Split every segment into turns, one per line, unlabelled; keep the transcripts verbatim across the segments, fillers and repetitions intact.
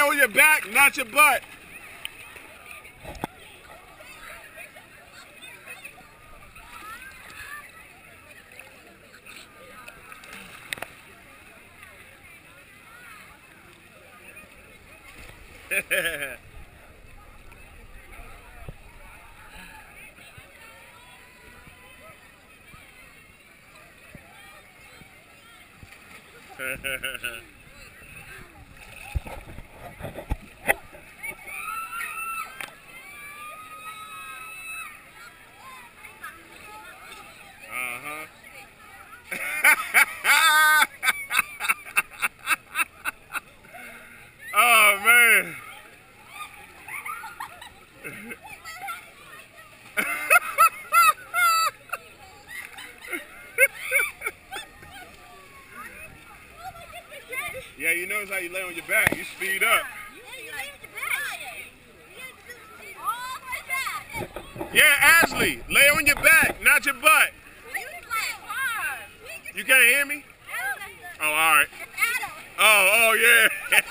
on your back, not your butt. Uh-huh. Oh, man. Yeah, you notice how you lay on your back, you speed up. Yeah, Ashley, lay on your back, not your butt. You can't hear me? Oh, all right. Oh, oh, yeah.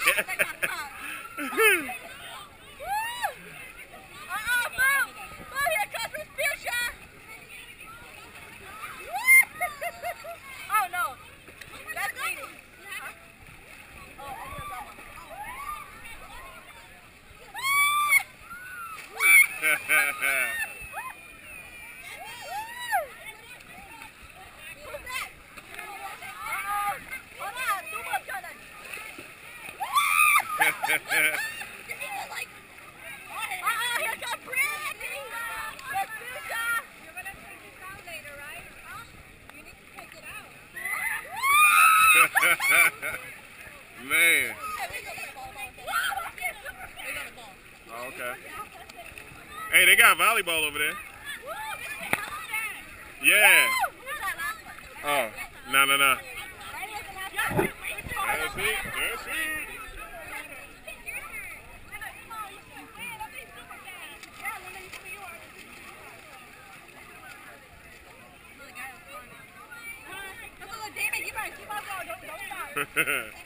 Oh, no. That's bleeding.
Man. Oh, okay. Hey, they got volleyball over there. Yeah. Oh, no, no, no. That's it. That's it. Damn it, you better keep on going. Don't, don't stop.